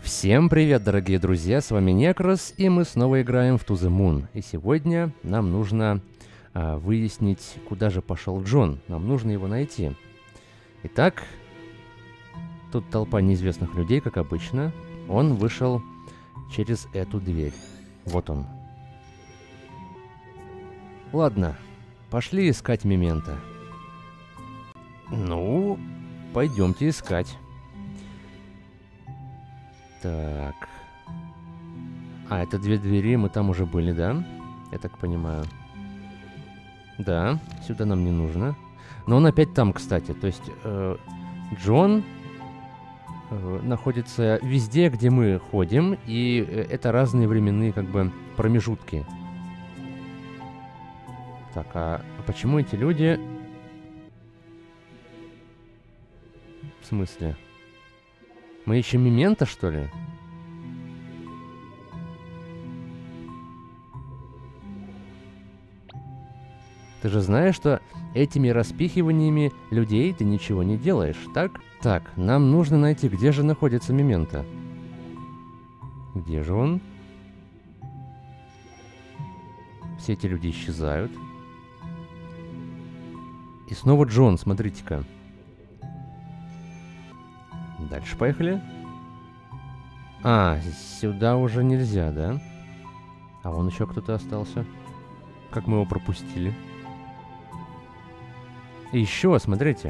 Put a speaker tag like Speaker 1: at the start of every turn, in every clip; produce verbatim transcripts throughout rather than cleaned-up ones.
Speaker 1: Всем привет, дорогие друзья, с вами Некрос, и мы снова играем в To The Moon. И сегодня нам нужно а, выяснить, куда же пошел Джон. Нам нужно его найти. Итак, тут толпа неизвестных людей, как обычно. Он вышел через эту дверь. Вот он. Ладно, пошли искать Мементо. Ну, пойдемте искать. Так. А, это две двери, мы там уже были, да? Я так понимаю. Да, сюда нам не нужно. Но он опять там, кстати. То есть э, Джон э, находится везде, где мы ходим, и э, это разные временные, как бы, промежутки. Так, а почему эти люди... В смысле? Мы ищем Мементо, что ли? Ты же знаешь, что этими распихиваниями людей ты ничего не делаешь, так? Так, нам нужно найти, где же находится Мементо. Где же он? Все эти люди исчезают. И снова Джон, смотрите-ка. Дальше поехали. А, сюда уже нельзя, да? А вон еще кто-то остался. Как мы его пропустили. И еще, смотрите.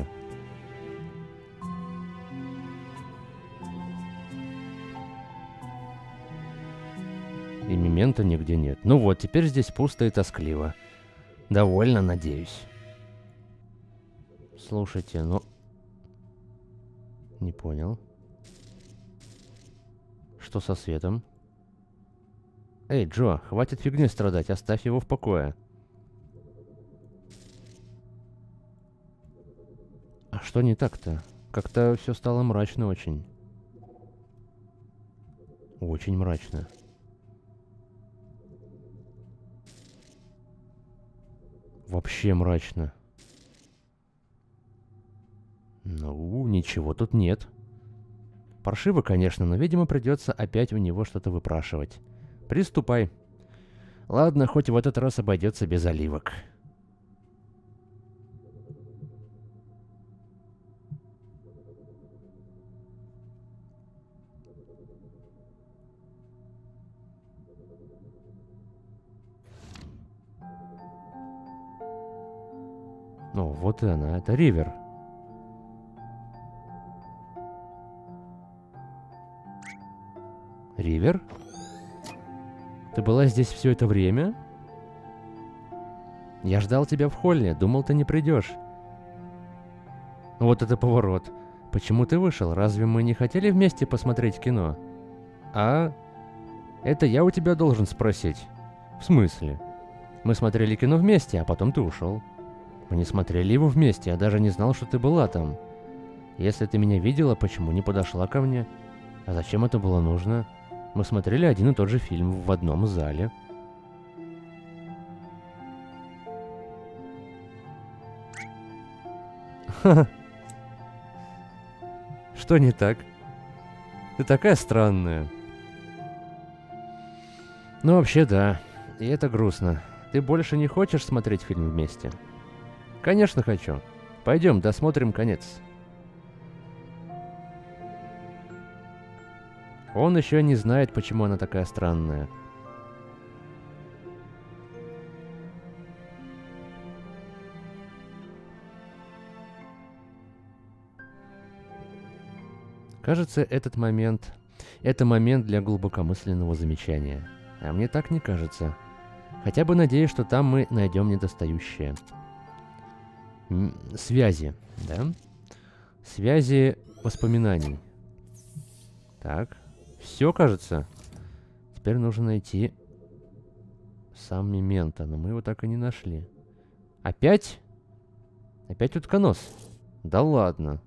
Speaker 1: И Мементо нигде нет. Ну вот, теперь здесь пусто и тоскливо. Довольно, надеюсь. Слушайте, ну... Не понял. Что со светом? Эй, Джо, хватит фигней страдать, оставь его в покое. А что не так-то? Как-то все стало мрачно очень. Очень мрачно. Вообще мрачно. Ну, ничего тут нет. Паршиво, конечно, но, видимо, придется опять у него что-то выпрашивать. Приступай. Ладно, хоть в этот раз обойдется без оливок. Ну, вот и она, это Ривер. Ривер? Ты была здесь все это время? Я ждал тебя в холле, думал, ты не придешь. Вот это поворот. Почему ты вышел? Разве мы не хотели вместе посмотреть кино? А? Это я у тебя должен спросить. В смысле? Мы смотрели кино вместе, а потом ты ушел. Мы не смотрели его вместе, я даже не знал, что ты была там. Если ты меня видела, почему не подошла ко мне? А зачем это было нужно? Мы смотрели один и тот же фильм в одном зале. Ха-ха. Что не так? Ты такая странная. Ну, вообще, да. И это грустно. Ты больше не хочешь смотреть фильм вместе? Конечно, хочу. Пойдем, досмотрим конец. Он еще не знает, почему она такая странная. Кажется, этот момент... Это момент для глубокомысленного замечания. А мне так не кажется. Хотя бы надеюсь, что там мы найдем недостающее. М- связи, да? Связи воспоминаний. Так. Все, кажется. Теперь нужно найти сам Мементо, но мы его так и не нашли. Опять? Опять утконос? Да ладно.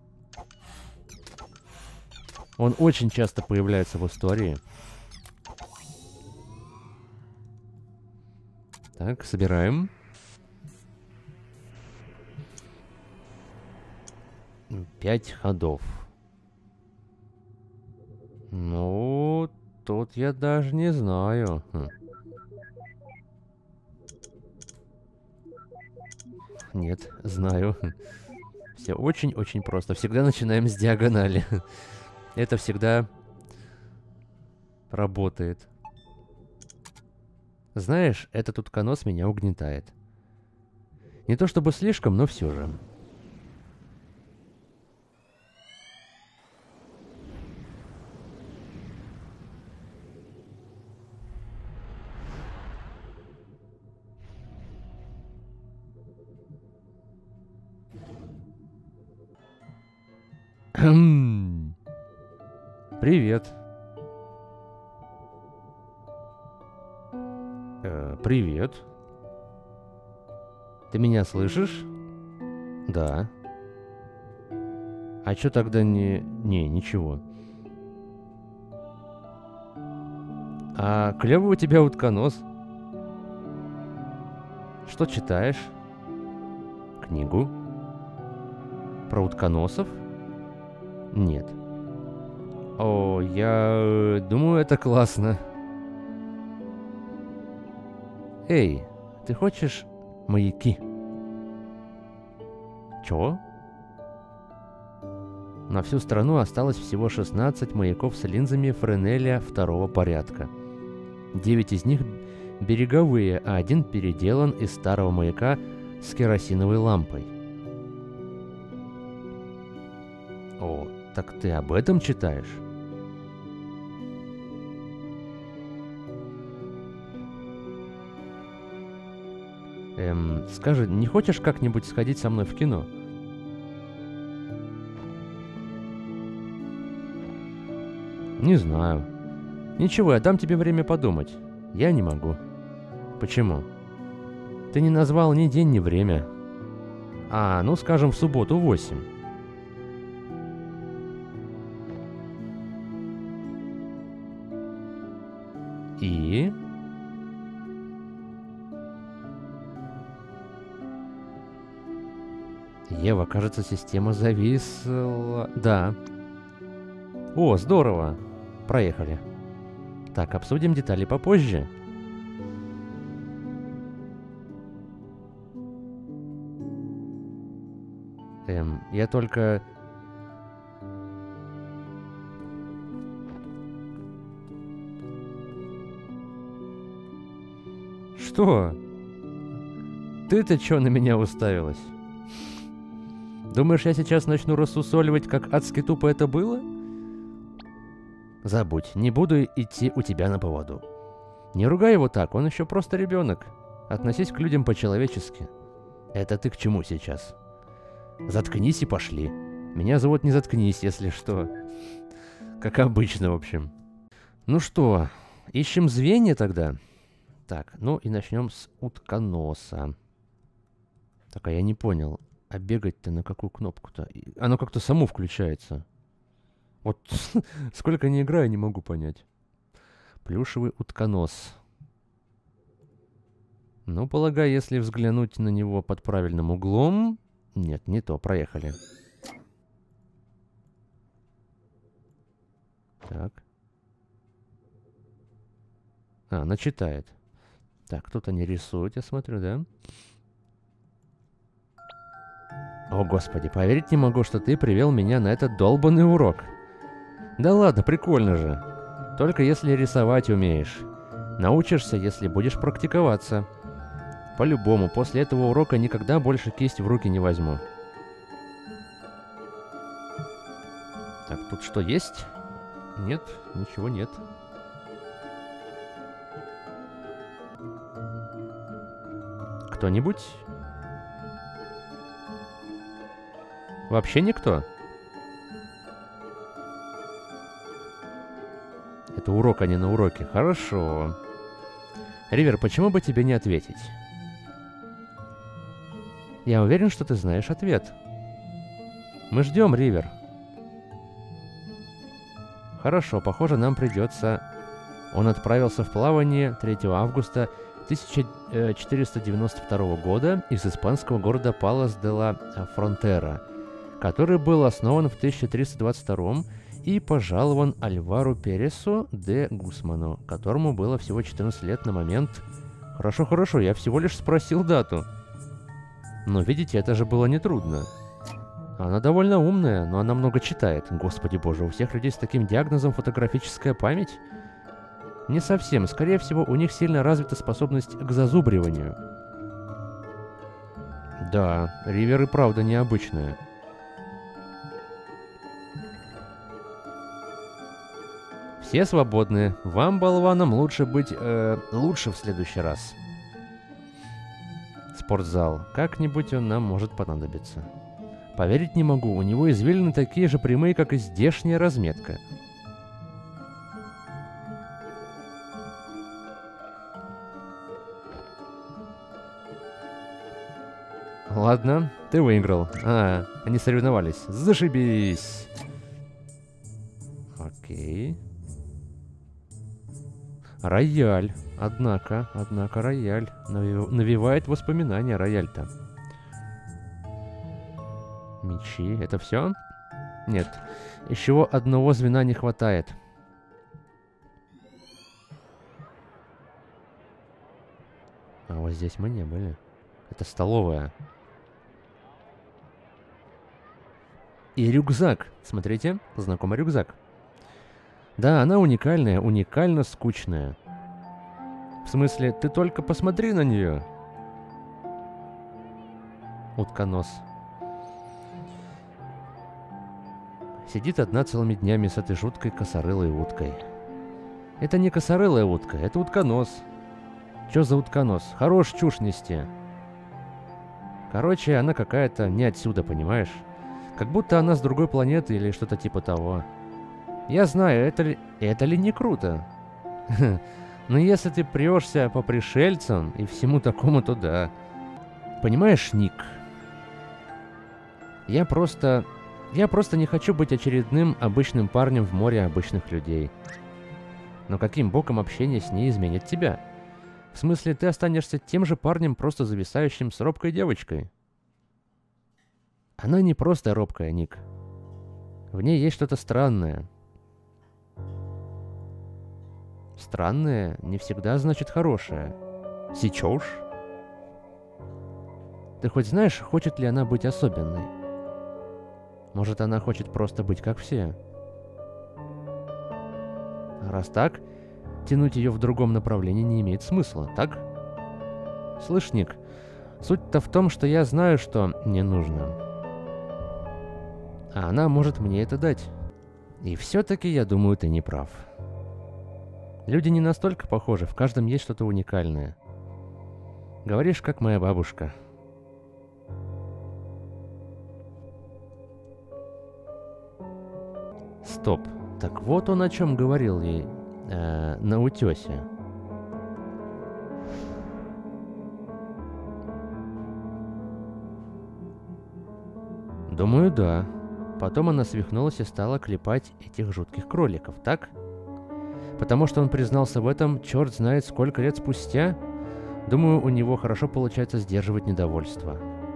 Speaker 1: Он очень часто появляется в истории. Так, собираем. Пять ходов. Ну, тут я даже не знаю. Хм. Нет, знаю. Все очень-очень просто. Всегда начинаем с диагонали. Это всегда работает. Знаешь, этот утконос меня угнетает. Не то чтобы слишком, но все же. Привет. Э, привет. Ты меня слышишь? Да. А чё тогда не... Не, ничего. А клёвый у тебя утконос. Что читаешь? Книгу? Про утконосов? Нет. О, я думаю, это классно. Эй, ты хочешь маяки? Чё? На всю страну осталось всего шестнадцать маяков с линзами Френеля второго порядка. девять из них береговые, а один переделан из старого маяка с керосиновой лампой. О, так ты об этом читаешь? Эм, скажи, не хочешь как-нибудь сходить со мной в кино? Не знаю. Ничего, я дам тебе время подумать. Я не могу. Почему? Ты не назвал ни день, ни время. А, ну скажем, в субботу в восемь. И... Ева, кажется, система зависла... Да. О, здорово. Проехали. Так, обсудим детали попозже. Эм, я только... Что? Ты-то чё на меня уставилась? Думаешь, я сейчас начну рассусоливать, как адски тупо это было? Забудь, не буду идти у тебя на поводу. Не ругай его так, он еще просто ребенок. Относись к людям по-человечески. Это ты к чему сейчас? Заткнись и пошли. Меня зовут не Заткнись, если что. Как обычно, в общем. Ну что, ищем звенья тогда? Так, ну и начнем с утконоса. Так, а я не понял. А бегать-то на какую кнопку-то? Оно как-то само включается. Вот сколько не играю, не могу понять. Плюшевый утконос. Ну, полагаю, если взглянуть на него под правильным углом... Нет, не то, проехали. Так. А, она читает. Так, кто-то не рисует, я смотрю, да? О, господи, поверить не могу, что ты привел меня на этот долбанный урок. Да ладно, прикольно же. Только если рисовать умеешь. Научишься, если будешь практиковаться. По-любому, после этого урока никогда больше кисть в руки не возьму. Так, тут что есть? Нет, ничего нет. Кто-нибудь? Вообще никто? Это урок, а не на уроке. Хорошо. Ривер, почему бы тебе не ответить? Я уверен, что ты знаешь ответ. Мы ждем, Ривер. Хорошо, похоже, нам придется... Он отправился в плавание третьего августа тысяча четыреста девяносто второго года из испанского города Палас де ла Фронтера, который был основан в тысяча триста двадцать втором и пожалован Альвару Пересу де Гусману, которому было всего четырнадцать лет на момент... Хорошо, хорошо, я всего лишь спросил дату. Но видите, это же было нетрудно. Она довольно умная, но она много читает. Господи боже, у всех людей с таким диагнозом фотографическая память? Не совсем. Скорее всего, у них сильно развита способность к зазубриванию. Да, Ривер и правда необычная. Все свободны. Вам, болванам, лучше быть... Э, лучше в следующий раз. Спортзал. Как-нибудь он нам может понадобиться. Поверить не могу, у него извилины такие же прямые, как и здешняя разметка. Ладно, ты выиграл. А, они соревновались. Зашибись! Окей. Рояль. Однако, однако рояль. Навив... Навевает воспоминания рояль-то. Мечи. Это все? Нет. Еще одного звена не хватает. А вот здесь мы не были. Это столовая. И рюкзак. Смотрите, знакомый рюкзак. Да, она уникальная, уникально скучная. В смысле, ты только посмотри на нее. Утконос. Сидит одна целыми днями с этой жуткой косорылой уткой. Это не косорылая утка, это утконос. Чё за утконос? Хорош чушь нести. Короче, она какая-то не отсюда, понимаешь? Как будто она с другой планеты или что-то типа того. Я знаю, это ли, это ли не круто? Но если ты прешься по пришельцам и всему такому, то да. Понимаешь, Ник? Я просто... Я просто не хочу быть очередным обычным парнем в море обычных людей. Но каким боком общение с ней изменит тебя? В смысле, ты останешься тем же парнем, просто зависающим с робкой девочкой. Она не просто робкая, Ник. В ней есть что-то странное. Странное не всегда значит хорошее. Сечешь? Ты хоть знаешь, хочет ли она быть особенной? Может, она хочет просто быть как все? А раз так, тянуть ее в другом направлении не имеет смысла, так? Слышь, Ник, суть-то в том, что я знаю, что не нужно. А она может мне это дать. И все-таки, я думаю, ты не прав. Люди не настолько похожи, в каждом есть что-то уникальное. Говоришь, как моя бабушка. Стоп. Так вот он о чем говорил ей э, на утесе. Думаю, да. Потом она свихнулась и стала клепать этих жутких кроликов, так? Потому что он признался в этом, черт знает сколько лет спустя. Думаю, у него хорошо получается сдерживать недовольство.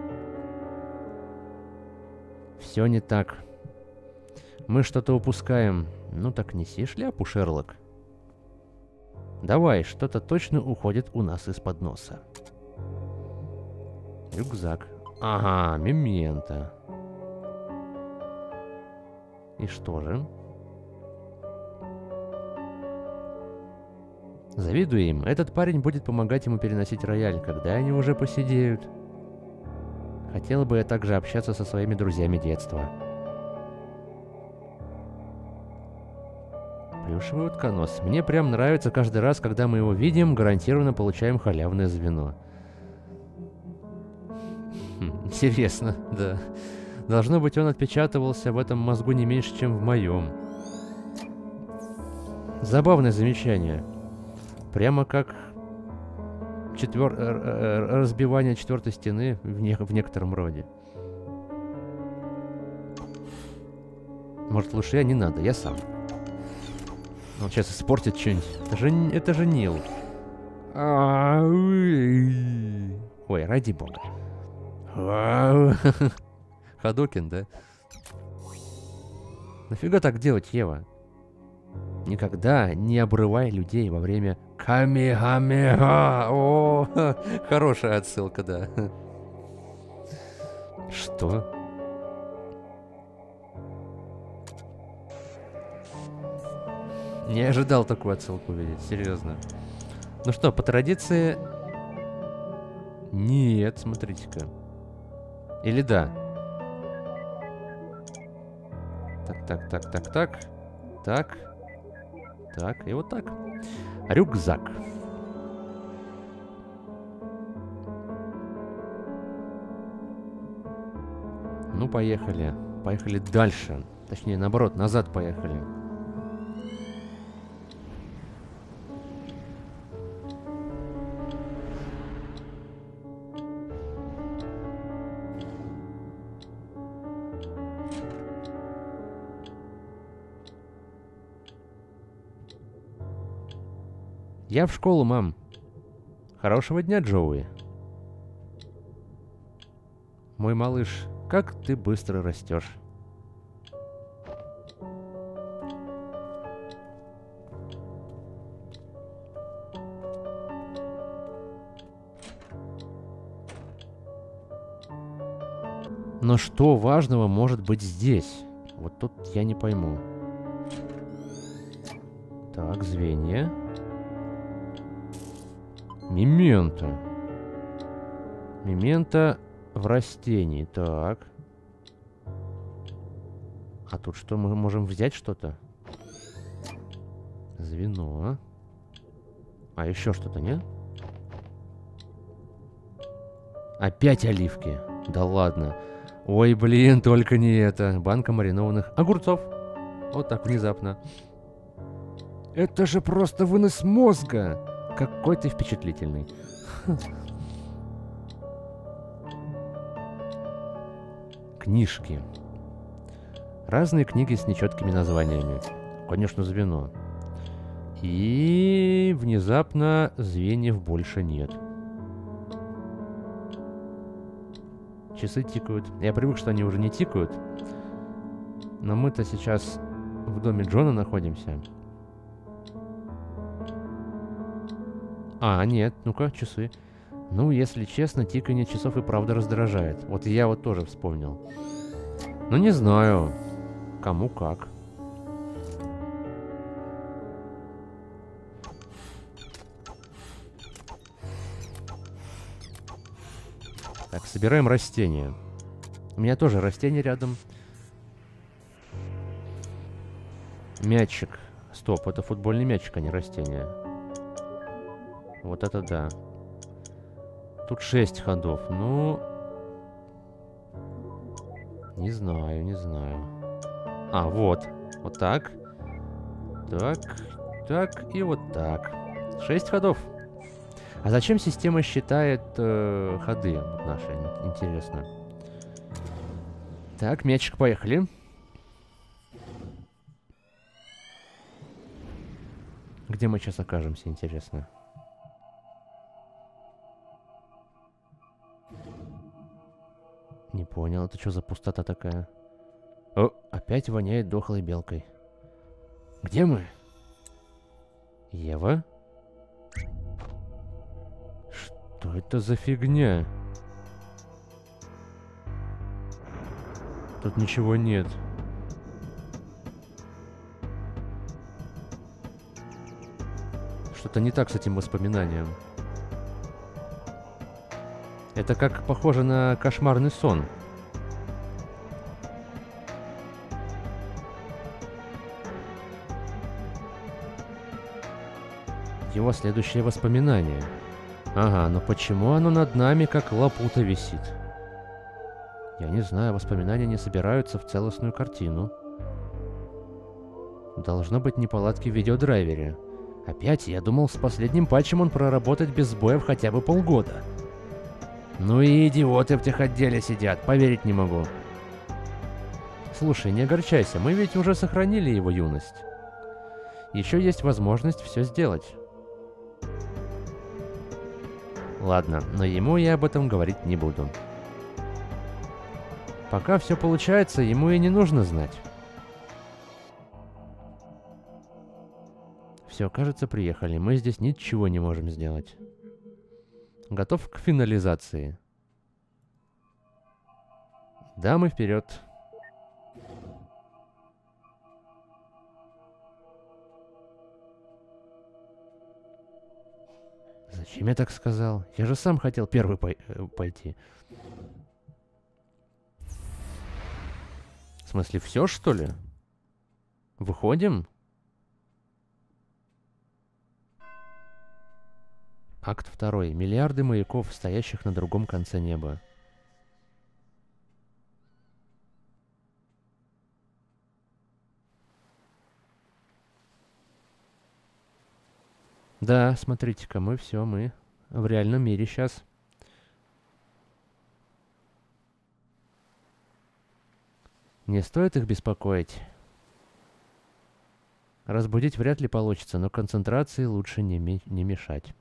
Speaker 1: Все не так. Мы что-то упускаем. Ну так неси шляпу, Шерлок. Давай, что-то точно уходит у нас из-под носа. Рюкзак. Ага, мементо. И что же? Завидую им. Этот парень будет помогать ему переносить рояль, когда они уже посидеют. Хотела бы я также общаться со своими друзьями детства. Плюшевый утконос. Мне прям нравится каждый раз, когда мы его видим, гарантированно получаем халявное звено. Хм, интересно, да. Должно быть, он отпечатывался в этом мозгу не меньше, чем в моем. Забавное замечание. Прямо как четвер... разбивание четвертой стены в, не... в некотором роде. Может, лучше я не надо, я сам. Он сейчас испортит что-нибудь. Это же, это же Нил. Ой, ради бога. Ходокин, да? Нафига так делать, Ева? Никогда не обрывай людей во время камехамеха. О, хорошая отсылка, да. Что? Не ожидал такую отсылку увидеть, серьезно. Ну что, по традиции... Нет, смотрите-ка. Или да? Так, так, так, так, так. Так. Так, и вот так. Рюкзак. Ну, поехали. Поехали дальше. Точнее, наоборот, назад поехали. Я в школу, мам. Хорошего дня, Джоуи. Мой малыш, как ты быстро растешь. Но что важного может быть здесь? Вот тут я не пойму. Так, звенья. Мементо. Мементо в растении. Так. А тут что, мы можем взять что-то? Звено. А еще что-то, нет? Опять оливки. Да ладно. Ой, блин, только не это. Банка маринованных огурцов. Вот так внезапно. Это же просто вынос мозга. Какой ты впечатлительный. Книжки. Разные книги с нечеткими названиями. Конечно, звено. И внезапно звеньев больше нет. Часы тикают. Я привык, что они уже не тикают. Но мы-то сейчас в доме Джона находимся. А, нет, ну-ка, часы. Ну, если честно, тиканье часов и правда раздражает. Вот я вот тоже вспомнил. Ну, не знаю, кому как. Так, собираем растения. У меня тоже растение рядом. Мячик. Стоп, это футбольный мячик, а не растение. Вот это да. Тут шесть ходов. Ну... Не знаю, не знаю. А, вот. Вот так. Так. Так и вот так. Шесть ходов. А зачем система считает э, ходы наши? Интересно. Так, мячик, поехали. Где мы сейчас окажемся, интересно? Не понял, это что за пустота такая? О, опять воняет дохлой белкой. Где мы? Ева? Что это за фигня? Тут ничего нет. Что-то не так с этим воспоминанием. Это как похоже на кошмарный сон. Его следующее воспоминание. Ага, но почему оно над нами как лапута висит? Я не знаю, воспоминания не собираются в целостную картину. Должно быть неполадки в видеодрайвере. Опять, я думал, с последним патчем он проработает без сбоев хотя бы полгода. Ну и идиоты в техотделе сидят, поверить не могу. Слушай, не огорчайся, мы ведь уже сохранили его юность. Еще есть возможность все сделать. Ладно, но ему я об этом говорить не буду. Пока все получается, ему и не нужно знать. Все, кажется, приехали. Мы здесь ничего не можем сделать. Готов к финализации. Дамы, вперед. Зачем я так сказал? Я же сам хотел первый пой пойти. В смысле, все, что ли? Выходим? Акт второй. Миллиарды маяков, стоящих на другом конце неба. Да, смотрите-ка, мы все, мы в реальном мире сейчас. Не стоит их беспокоить. Разбудить вряд ли получится, но концентрации лучше не, ми не мешать.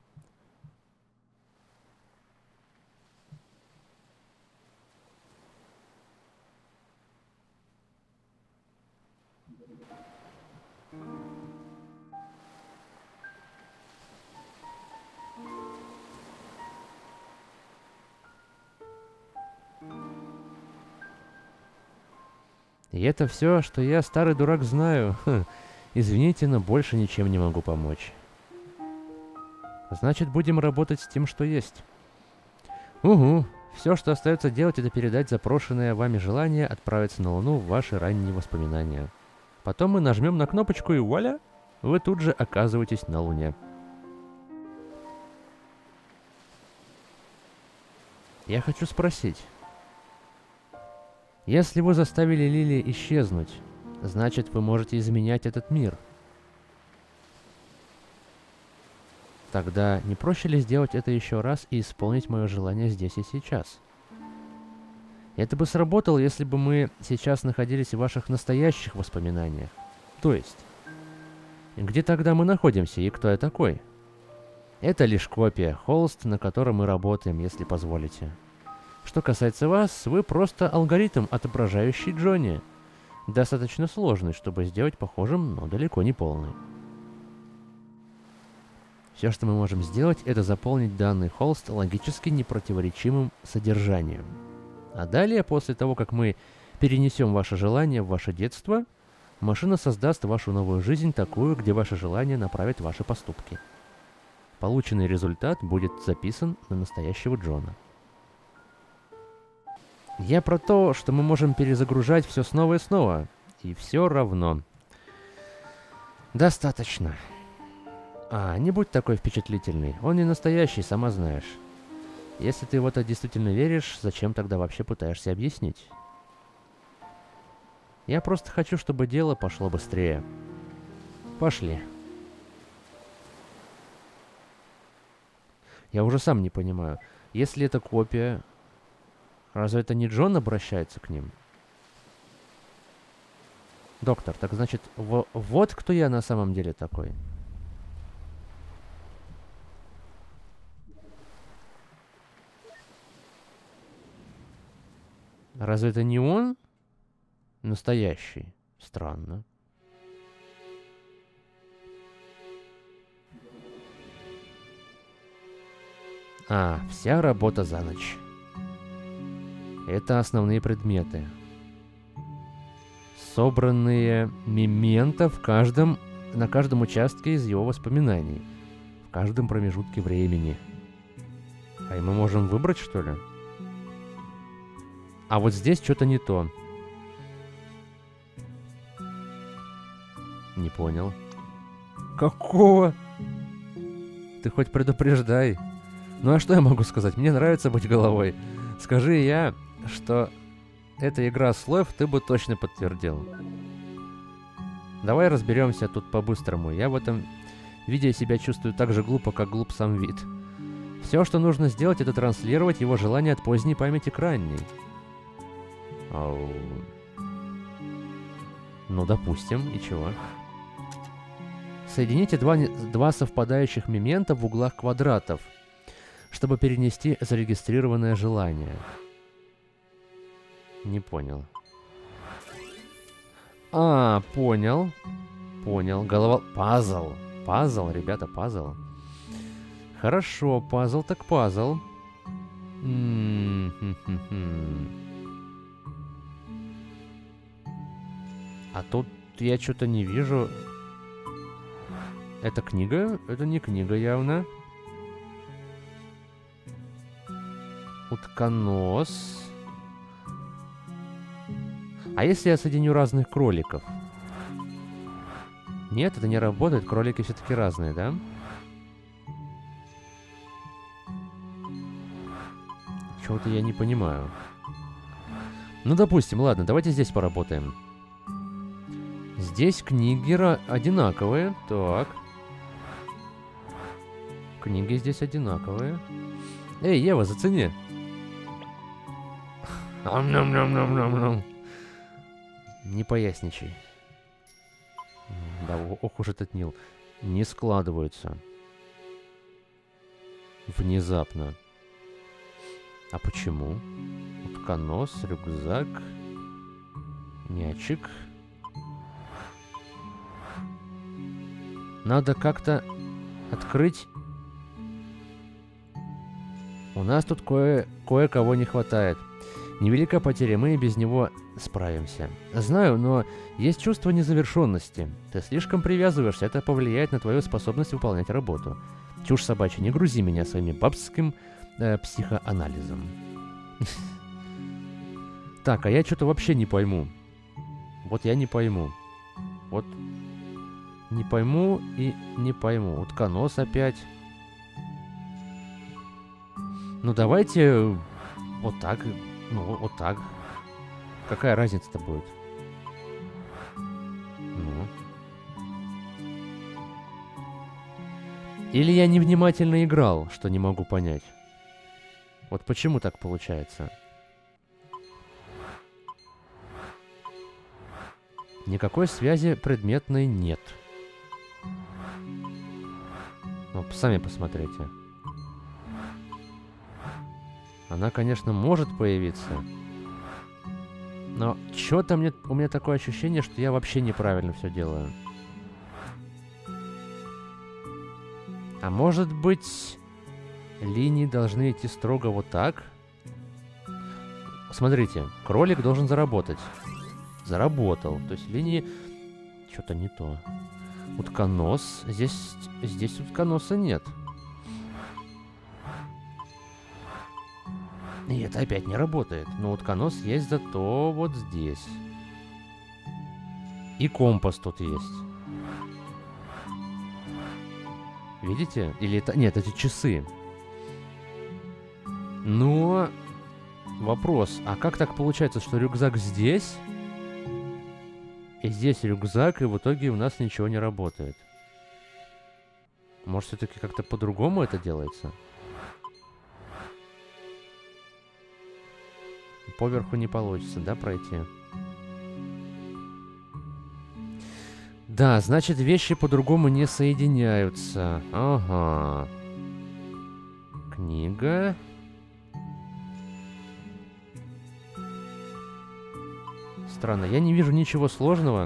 Speaker 1: И это все, что я, старый дурак, знаю. Хм. Извините, но больше ничем не могу помочь. Значит, будем работать с тем, что есть. Угу. Все, что остается делать, это передать запрошенное вами желание отправиться на Луну в ваши ранние воспоминания. Потом мы нажмем на кнопочку и вуаля! Вы тут же оказываетесь на Луне. Я хочу спросить. Если вы заставили Лили исчезнуть, значит, вы можете изменять этот мир. Тогда не проще ли сделать это еще раз и исполнить мое желание здесь и сейчас? Это бы сработало, если бы мы сейчас находились в ваших настоящих воспоминаниях. То есть, где тогда мы находимся и кто я такой? Это лишь копия, холст, на котором мы работаем, если позволите. Что касается вас, вы просто алгоритм, отображающий Джонни. Достаточно сложный, чтобы сделать похожим, но далеко не полный. Все, что мы можем сделать, это заполнить данный холст логически непротиворечимым содержанием. А далее, после того, как мы перенесем ваше желание в ваше детство, машина создаст вашу новую жизнь такую, где ваше желание направит ваши поступки. Полученный результат будет записан на настоящего Джона. Я про то, что мы можем перезагружать все снова и снова. И все равно. Достаточно. А, не будь такой впечатлительный. Он не настоящий, сама знаешь. Если ты в это действительно веришь, зачем тогда вообще пытаешься объяснить? Я просто хочу, чтобы дело пошло быстрее. Пошли. Я уже сам не понимаю. Если это копия... Разве это не Джон обращается к ним? Доктор, так значит, в вот кто я на самом деле такой. Разве это не он? Настоящий. Странно. А, вся работа за ночь. Это основные предметы. Собранные мементо в каждом, на каждом участке из его воспоминаний. В каждом промежутке времени. А и мы можем выбрать, что ли? А вот здесь что-то не то. Не понял. Какого? Ты хоть предупреждай. Ну а что я могу сказать? Мне нравится быть головой. Скажи я, что эта игра слов, ты бы точно подтвердил. Давай разберемся тут по-быстрому. Я в этом видео себя чувствую так же глупо, как глуп сам вид. Все, что нужно сделать, это транслировать его желание от поздней памяти к ранней. Ау. Ну, допустим, и чего? Соедините два, два совпадающих момента в углах квадратов, чтобы перенести зарегистрированное желание. Не понял. А, понял. Понял. Голова... Пазл. Пазл, ребята, пазл. Хорошо, пазл так пазл. М-м-м-м-м. А тут я что-то не вижу. Это книга? Это не книга явно. Утконос. А если я соединю разных кроликов? Нет, это не работает. Кролики все-таки разные, да? Чего-то я не понимаю. Ну, допустим, ладно, давайте здесь поработаем. Здесь книги одинаковые. Так. Книги здесь одинаковые. Эй, Ева, зацени. Не поясничай. Да, ох уж этот Нил. Не складываются. Внезапно. А почему? Утконос, рюкзак, мячик. Надо как-то открыть. У нас тут кое- кое-кого не хватает. Невелика потеря, мы и без него справимся. Знаю, но есть чувство незавершенности. Ты слишком привязываешься, это повлияет на твою способность выполнять работу. Чушь собачья, не грузи меня своими бабским э, психоанализом. Так, а я что-то вообще не пойму. Вот я не пойму. Вот не пойму и не пойму. Утконос опять. Ну давайте вот так. Ну вот так. Какая разница-то будет? Ну. Или я невнимательно играл, что не могу понять. Вот почему так получается? Никакой связи предметной нет. Ну, сами посмотрите. Она, конечно, может появиться. Но что-то мне, у меня такое ощущение, что я вообще неправильно все делаю. А может быть, линии должны идти строго вот так? Смотрите, кролик должен заработать. Заработал. То есть линии... Что-то не то. Утконос. Здесь, здесь утконоса нет. И это опять не работает. Но утконос есть зато вот здесь. И компас тут есть. Видите? Или это... Нет, эти часы. Но... Вопрос. А как так получается, что рюкзак здесь? И здесь рюкзак, и в итоге у нас ничего не работает? Может, все-таки как-то по-другому это делается? Поверху не получится, да, пройти? Да, значит, вещи по-другому не соединяются. Ага. Книга. Странно, я не вижу ничего сложного.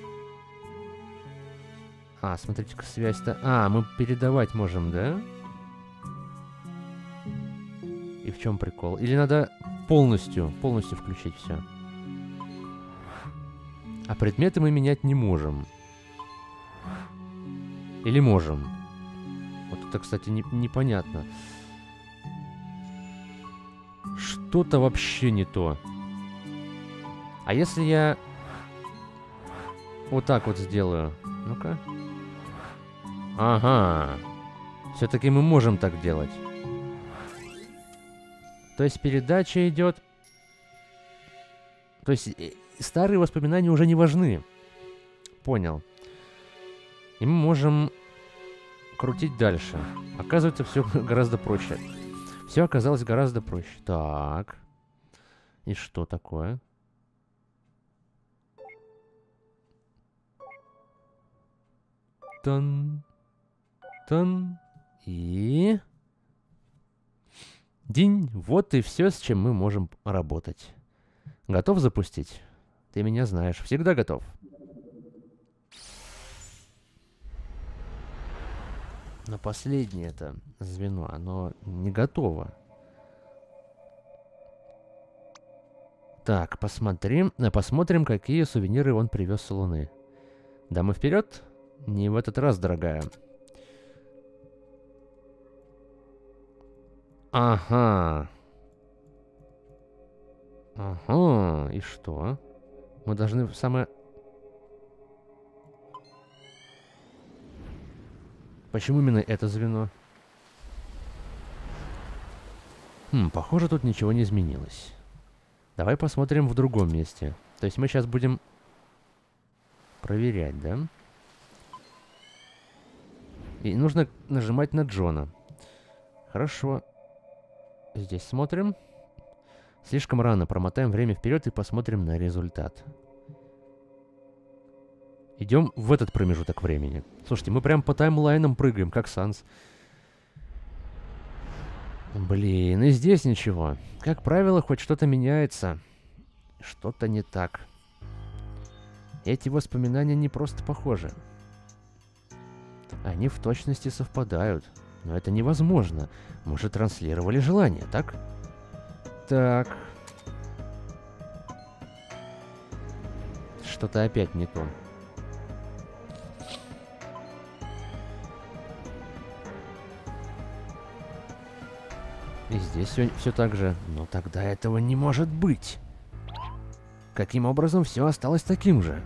Speaker 1: А, смотрите-ка, связь-то... А, мы передавать можем, да? И в чем прикол? Или надо полностью, полностью включить все? А предметы мы менять не можем. Или можем? Вот это, кстати, не, непонятно. Что-то вообще не то. А если я вот так вот сделаю? Ну-ка. Ага. Все-таки мы можем так делать. То есть передача идет... То есть старые воспоминания уже не важны. Понял. И мы можем крутить дальше. Оказывается, все гораздо проще. Все оказалось гораздо проще. Так. И что такое? Тан. Тан. И... День. Вот и все, с чем мы можем работать. Готов запустить? Ты меня знаешь. Всегда готов. Но последнее это звено, оно не готово. Так, посмотрим, э, посмотрим, какие сувениры он привез с Луны. Да, мы вперед? Не в этот раз, дорогая. Ага. Ага, и что? Мы должны в самое... Почему именно это звено? Хм, похоже, тут ничего не изменилось. Давай посмотрим в другом месте. То есть мы сейчас будем проверять, да? И нужно нажимать на Джона. Хорошо. Здесь смотрим. Слишком рано. Промотаем время вперед и посмотрим на результат. Идем в этот промежуток времени. Слушайте, мы прям по таймлайнам прыгаем, как Санс. Блин, и здесь ничего. Как правило, хоть что-то меняется. Что-то не так. Эти воспоминания не просто похожи. Они в точности совпадают. Но это невозможно. Мы же транслировали желание, так? Так. Что-то опять не то. И здесь все, все так же. Но тогда этого не может быть. Каким образом все осталось таким же?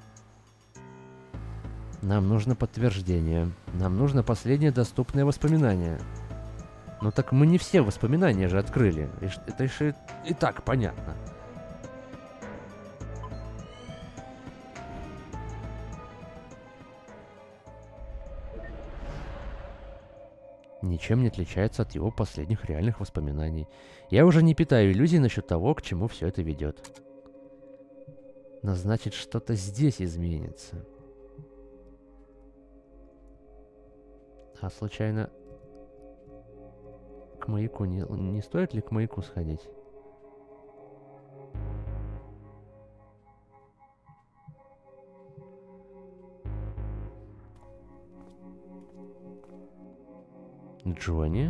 Speaker 1: Нам нужно подтверждение. Нам нужно последнее доступное воспоминание. Ну так мы не все воспоминания же открыли. И ш- это же и так понятно. Ничем не отличается от его последних реальных воспоминаний. Я уже не питаю иллюзий насчет того, к чему все это ведет. Но значит, что-то здесь изменится. А случайно к маяку не, не стоит ли к маяку сходить? Джонни?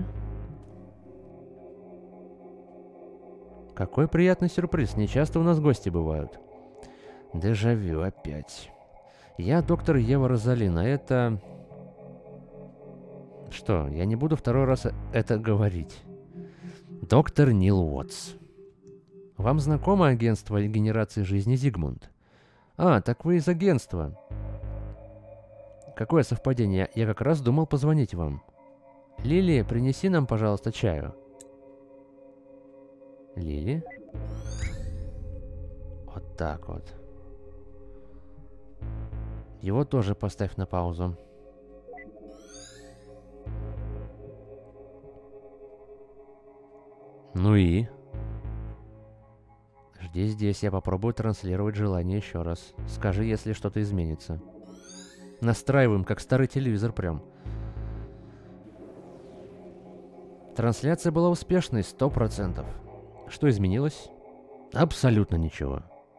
Speaker 1: Какой приятный сюрприз. Не часто у нас гости бывают. Дежавю опять. Я доктор Ева Розалин, а это... Что, я не буду второй раз это говорить. Доктор Нил Уотс. Вам знакомо агентство генерации жизни Зигмунд? А, так вы из агентства. Какое совпадение. Я как раз думал позвонить вам. Лили, принеси нам, пожалуйста, чаю. Лили? Вот так вот. Его тоже поставь на паузу. Ну и? Жди здесь, я попробую транслировать желание еще раз. Скажи, если что-то изменится. Настраиваем, как старый телевизор прям. Трансляция была успешной, сто процентов. Что изменилось? Абсолютно ничего.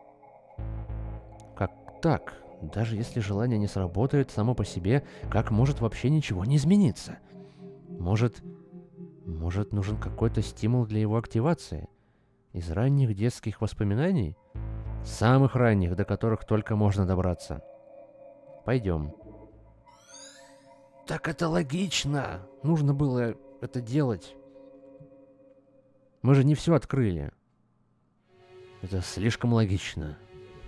Speaker 1: Как так? Даже если желание не сработает само по себе, как может вообще ничего не измениться? Может... Может, нужен какой-то стимул для его активации? Из ранних детских воспоминаний? Самых ранних, до которых только можно добраться. Пойдем. Так это логично. Нужно было это делать. Мы же не все открыли. Это слишком логично.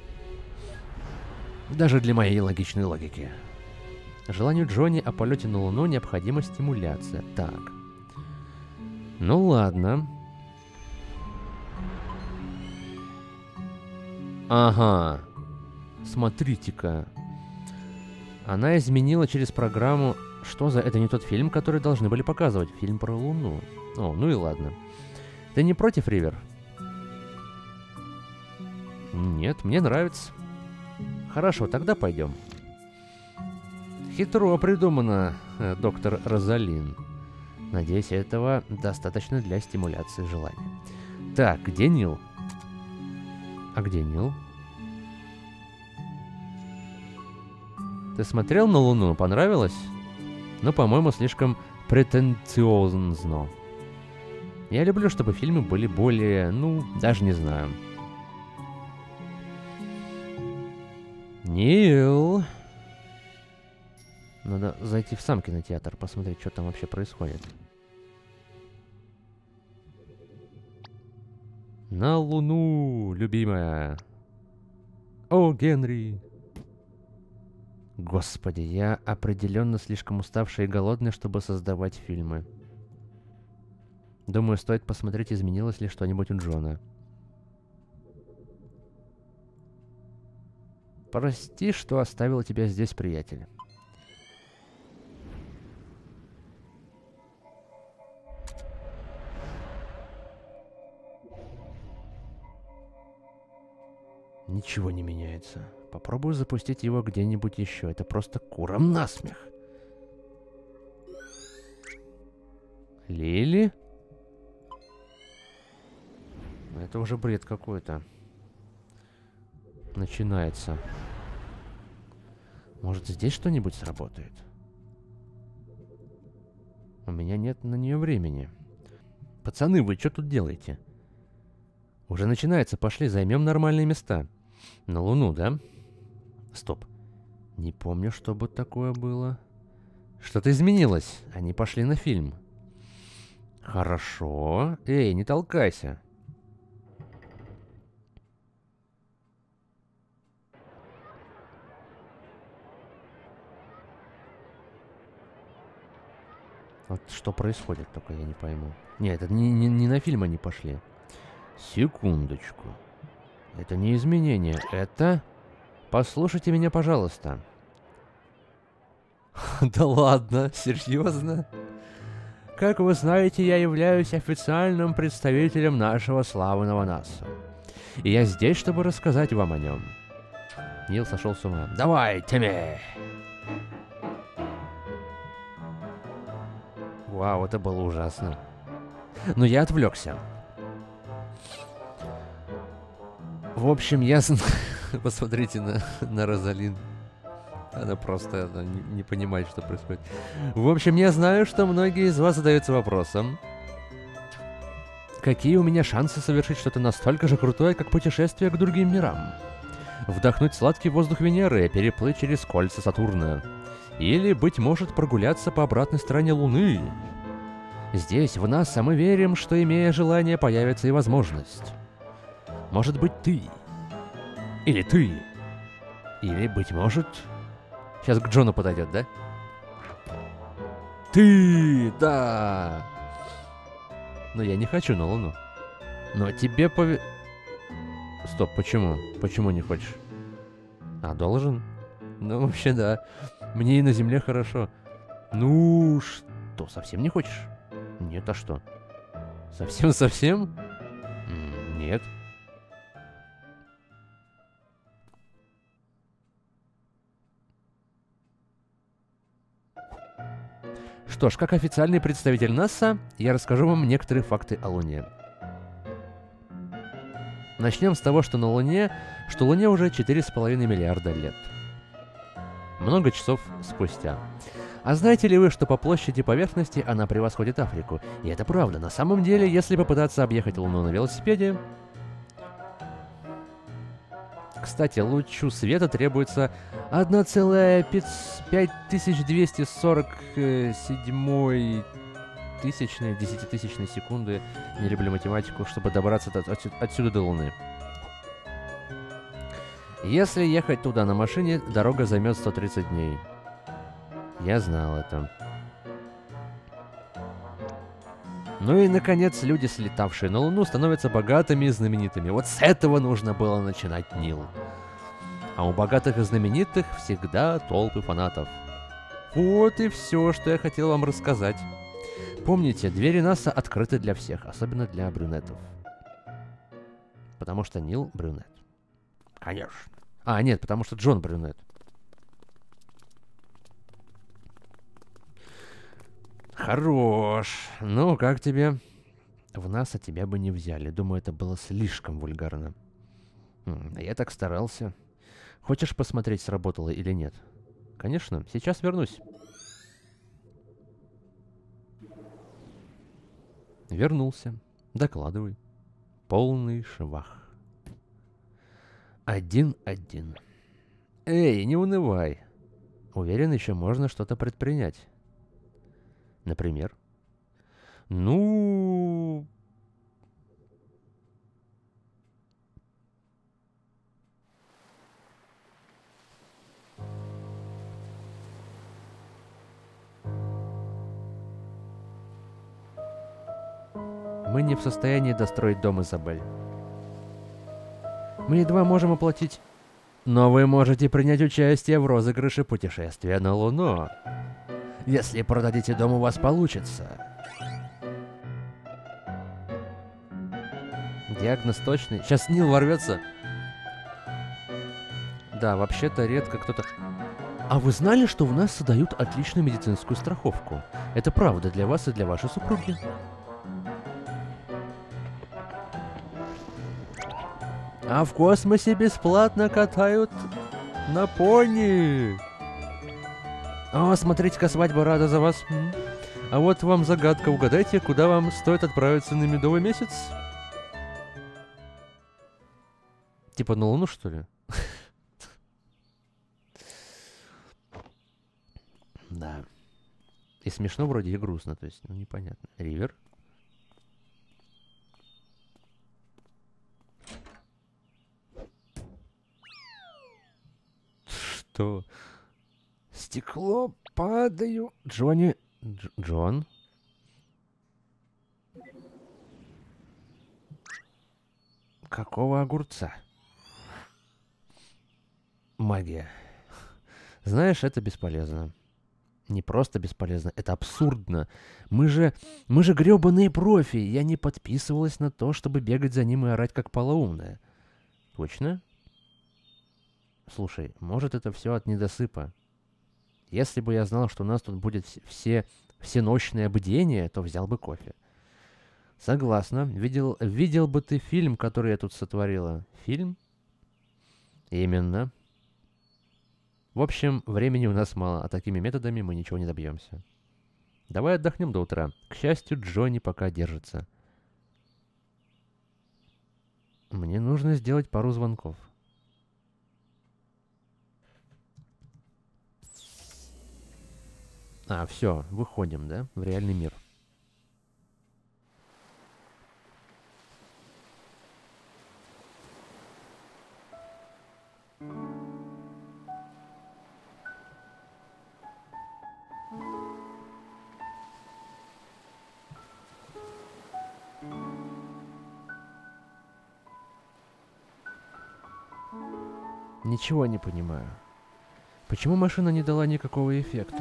Speaker 1: Даже для моей логичной логики. Желанию Джонни о полете на Луну необходима стимуляция. Так. Ну ладно. Ага. Смотрите-ка. Она изменила через программу... Что за... Это не тот фильм, который должны были показывать. Фильм про Луну. О, ну и ладно. Ты не против, Ривер? Нет, мне нравится. Хорошо, тогда пойдем. Хитро придумано, э, доктор Розалин. Надеюсь, этого достаточно для стимуляции желания. Так, где Нил? А где Нил? Ты смотрел на Луну? Понравилось? Но, по-моему, слишком претенциозно. Я люблю, чтобы фильмы были более, ну, даже не знаю. Нил. Надо зайти в сам кинотеатр, посмотреть, что там вообще происходит. На Луну, любимая. О, Генри. Господи, я определенно слишком уставший и голодный, чтобы создавать фильмы. Думаю, стоит посмотреть, изменилось ли что-нибудь у Джона. Прости, что оставил тебя здесь, приятель. Ничего не меняется. Попробую запустить его где-нибудь еще. Это просто курам насмех. Лили? Это уже бред какой-то. Начинается. Может, здесь что-нибудь сработает? У меня нет на нее времени. Пацаны, вы что тут делаете? Уже начинается. Пошли, займем нормальные места. На Луну, да? Стоп. Не помню, чтобы такое было. Что-то изменилось. Они пошли на фильм. Хорошо. Эй, не толкайся. Вот что происходит, только я не пойму. Нет, это не, не, не на фильм они пошли. Секундочку. Это не изменение, это... Послушайте меня, пожалуйста. Да ладно, серьезно? Как вы знаете, я являюсь официальным представителем нашего славного НАСА. И я здесь, чтобы рассказать вам о нем. Нил сошел с ума. Давай, Тимми! Вау, это было ужасно. Но я отвлекся. В общем, я... Посмотрите на, на Розалин. Она просто она не, не понимает, что происходит. В общем, я знаю, что многие из вас задаются вопросом. Какие у меня шансы совершить что-то настолько же крутое, как путешествие к другим мирам? Вдохнуть сладкий воздух Венеры, переплыть через кольца Сатурна. Или, быть может, прогуляться по обратной стороне Луны. Здесь, в НАСА, мы верим, что, имея желание, появится и возможность. Может быть, ты. Или ты. Или, быть может... Сейчас к Джону подойдет, да? Ты, да. Но я не хочу на Луну. Но тебе пове... Стоп, почему? Почему не хочешь? А, должен? Ну, вообще, да. Мне и на Земле хорошо. Ну, что, совсем не хочешь? Нет, а что? Совсем-совсем? Нет. Что ж, как официальный представитель НАСА, я расскажу вам некоторые факты о Луне. Начнем с того, что на Луне, что Луне уже четыре с половиной миллиарда лет. Много часов спустя. А знаете ли вы, что по площади поверхности она превосходит Африку? И это правда. На самом деле, если попытаться объехать Луну на велосипеде... Кстати, лучу света требуется одна целая пять тысяч двести сорок семь тысячные, десятитысячные секунды, не люблю математику, чтобы добраться от, от, отсюда до Луны. Если ехать туда на машине, дорога займет сто тридцать дней. Я знал это. Ну и, наконец, люди, слетавшие на Луну, становятся богатыми и знаменитыми. Вот с этого нужно было начинать, Нил. А у богатых и знаменитых всегда толпы фанатов. Вот и все, что я хотел вам рассказать. Помните, двери НАСА открыты для всех, особенно для брюнетов. Потому что Нил брюнет. Конечно. А, нет, потому что Джон брюнет. Хорош. Ну, как тебе? В НАСА тебя бы не взяли. Думаю, это было слишком вульгарно. А я так старался. Хочешь посмотреть, сработало или нет? Конечно, сейчас вернусь. Вернулся. Докладывай. Полный швах. Один-один. Эй, не унывай. Уверен, еще можно что-то предпринять. Например? Ну... Мы не в состоянии достроить дом, Изабель. Мы едва можем оплатить... Но вы можете принять участие в розыгрыше путешествия на Луну. Если продадите дом, у вас получится. Диагноз точный. Сейчас Нил ворвется. Да, вообще-то редко кто-то... А вы знали, что в нас создают отличную медицинскую страховку? Это правда для вас и для вашей супруги. А в космосе бесплатно катают на пони. О, смотрите-ка, свадьба, рада за вас. А вот вам загадка. Угадайте, куда вам стоит отправиться на медовый месяц? Типа на Луну, что ли? Да. И смешно вроде, и грустно. То есть, ну, непонятно. Ривер. Что? Стекло, падаю. Джонни... Дж Джон? Какого огурца? Магия. Знаешь, это бесполезно. Не просто бесполезно, это абсурдно. Мы же... Мы же грёбаные профи. Я не подписывалась на то, чтобы бегать за ним и орать как полоумная. Точно? Слушай, может, это все от недосыпа. Если бы я знал, что у нас тут будет все... всенощное бдение, то взял бы кофе. Согласна. Видел... Видел бы ты фильм, который я тут сотворила? Фильм? Именно. В общем, времени у нас мало, а такими методами мы ничего не добьемся. Давай отдохнем до утра. К счастью, Джонни пока держится. Мне нужно сделать пару звонков. А, все, выходим, да, в реальный мир. Ничего не понимаю. Почему машина не дала никакого эффекта?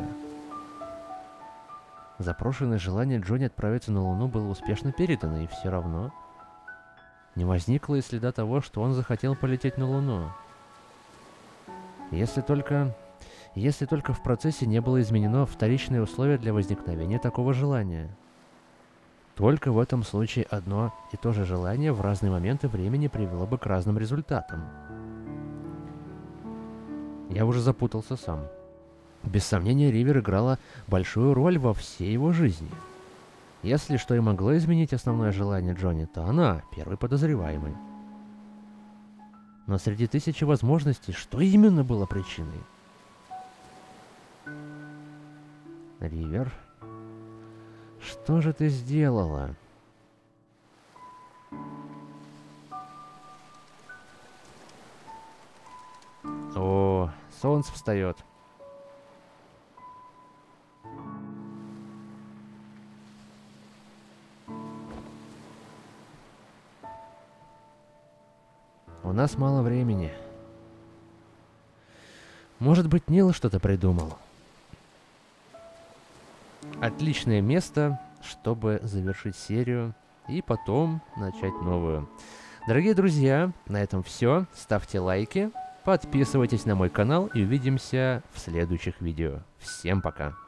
Speaker 1: Запрошенное желание Джонни отправиться на Луну было успешно передано, и все равно не возникло и следа того, что он захотел полететь на Луну. Если только... Если только в процессе не было изменено вторичное условие для возникновения такого желания. Только в этом случае одно и то же желание в разные моменты времени привело бы к разным результатам. Я уже запутался сам. Без сомнения, Ривер играла большую роль во всей его жизни. Если что и могло изменить основное желание Джонни, то она первый подозреваемый. Но среди тысячи возможностей, что именно было причиной? Ривер, что же ты сделала? О, солнце встает. У нас мало времени. Может быть, Нил что-то придумал. Отличное место, чтобы завершить серию и потом начать новую. Дорогие друзья, на этом все. Ставьте лайки, подписывайтесь на мой канал и увидимся в следующих видео. Всем пока!